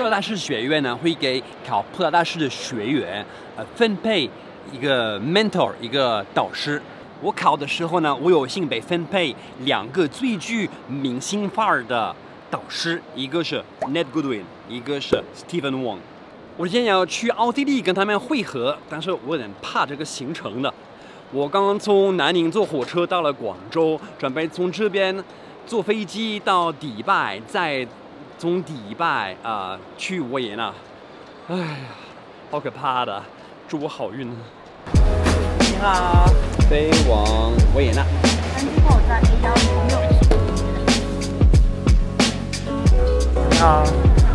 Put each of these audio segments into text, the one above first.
萄大师学院呢会给考普拉大师的学员分配一个 mentor 一个导师。我考的时候呢，我有幸被分配2个最具明星范儿的导师，一个是 Ned Goodwin， 一个是 Stephen Wong。我今天要去奥地利跟他们会合，但是我有点怕这个行程的。我刚刚从南宁坐火车到了广州，准备从这边坐飞机到迪拜，再从迪拜去维也纳。哎呀，好可怕的！祝我好运。你好，飞往维也纳。 登机后在 A106。 你好。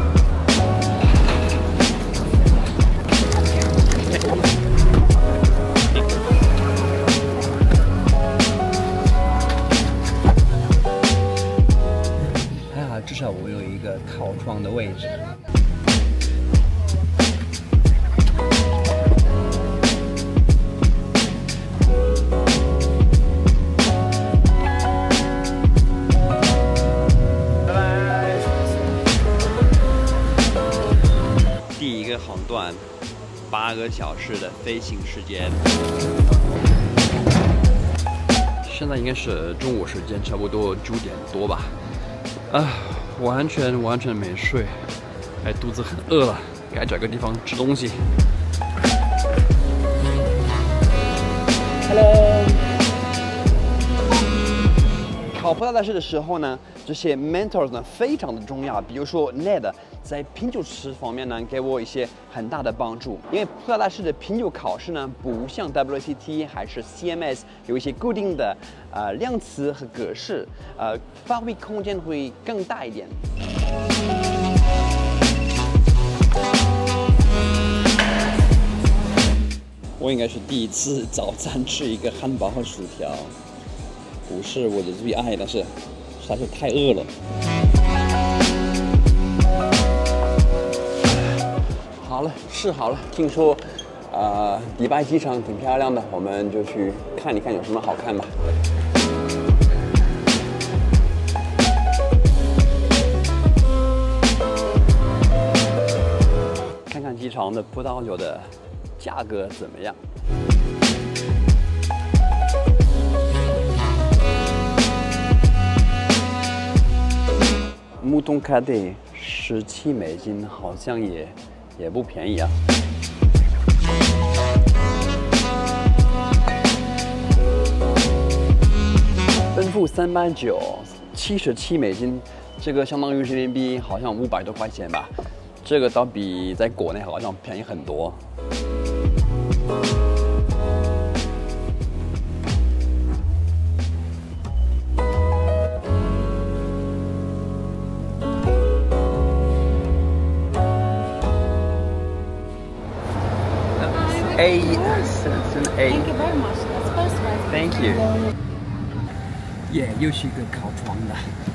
至少我有一个靠窗的位置。拜拜。第一个航段，8个小时的飞行时间。现在应该是中午时间，差不多9点多吧。完全没睡，肚子很饿了，该找个地方吃东西。Hello。考普拉大师的时候呢，这些 mentors 呢非常的重要。比如说 Ned 在品酒师方面呢，给我一些很大的帮助。因为普拉大师的品酒考试呢，不像 WCT 还是 CMS 有一些固定的量词和格式，发挥空间会更大一点。我应该是第一次早餐吃一个汉堡和薯条。不是我的最爱，但是实在是太饿了。好了，试好了。听说迪拜机场挺漂亮的，我们就去看一看有什么好看吧。看看机场的葡萄酒的价格怎么样。木桶卡德17美金，好像也不便宜啊。奔富389，77美金，这个相当于人民币好像500多块钱吧。这个倒比在国内好像便宜很多。Citizen A. Thank you very much. That's personalized. Thank you. 又是一个靠窗的。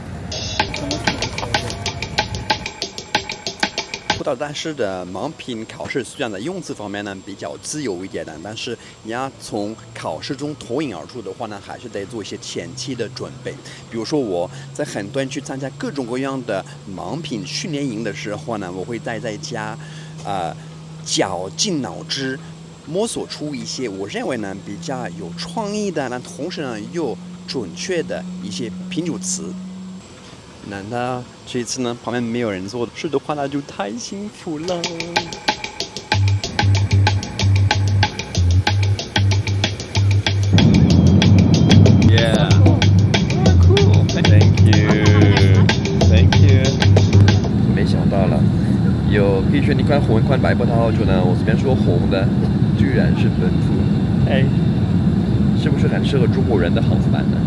葡萄大师的盲品考试虽然在用词方面呢比较自由一点的，但是你要从考试中脱颖而出的话呢，还是得做一些前期的准备。比如说我在很多人去参加各种各样的盲品训练营的时候呢，我会在家绞尽脑汁摸索出一些我认为呢比较有创意的，但同时呢又准确的一些品酒词。难道这一次呢旁边没有人坐？是的话那就太幸福了。Yeah. Cool. Thank you. Thank you. 没想到了，有可以选一款红一款白葡萄酒呢。我随便说红的，居然是奔富。哎，是不是很适合中国人的好版呢？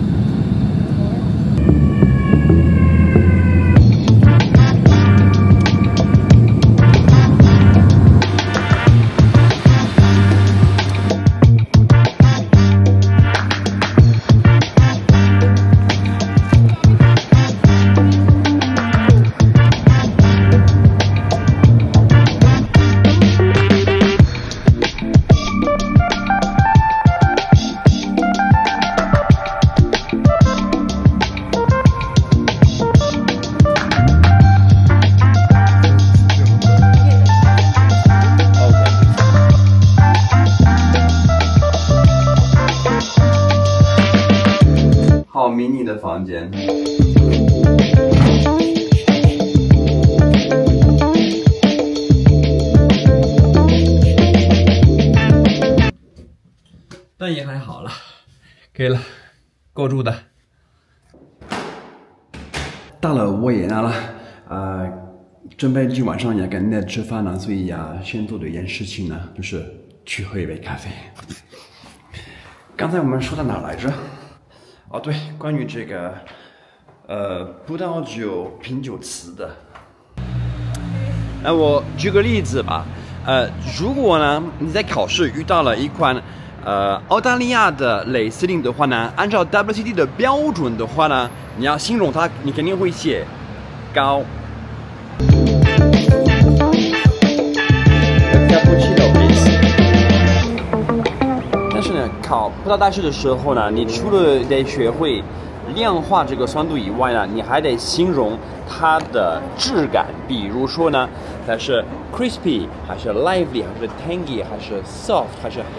迷你的房间。但也还好了，可以了，够住的。到了维也纳了，准备今晚上也跟 Ned 吃饭了，所以先做的一件事情呢，就是去喝一杯咖啡。刚才我们说到哪来着？哦，对，关于这个葡萄酒品酒词的。我举个例子吧，如果呢你在考试遇到了一款澳大利亚的雷司令的话呢，按照 WCT 的标准的话呢，你要形容它，你肯定会写高。但是呢，考葡萄大师的时候呢，你除了得学会量化这个酸度以外呢，你还得形容它的质感，比如说呢，它是 crispy 还是 lively 还是 tangy 还是 soft 还是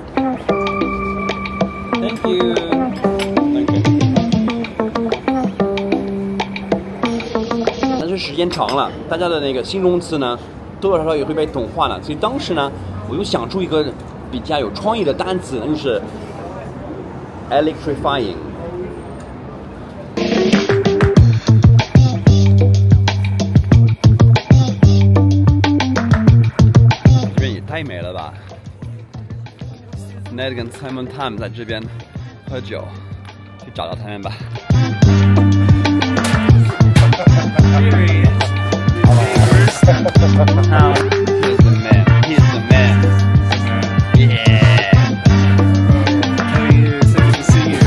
hard。Thank you。但是时间长了，大家的那个形容词呢，多多少少也会被同化了，所以当时呢，我又想出一个比较有创意的单词，那就是 electrifying。太美了吧 ！Ned 跟 Simon Tam 在这边喝酒，去找到他们吧。He's the man. He's the man. Yeah. How are you? So good to see you.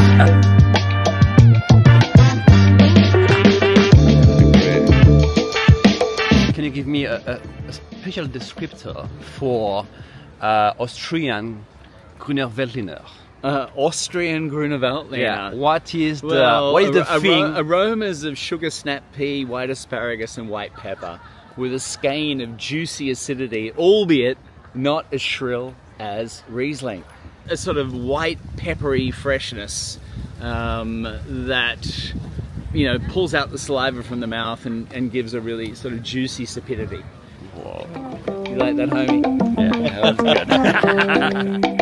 Can you give me a special descriptor for Austrian Grüner Veltliner? Austrian Grüner Veltliner. Yeah. What is the thing? Aromas of sugar snap pea, white asparagus, and white pepper, with a skein of juicy acidity, albeit not as shrill as Riesling. A sort of white peppery freshness that pulls out the saliva from the mouth and gives a really sort of juicy sapidity. Whoa. You like that, homie? Yeah, that was good.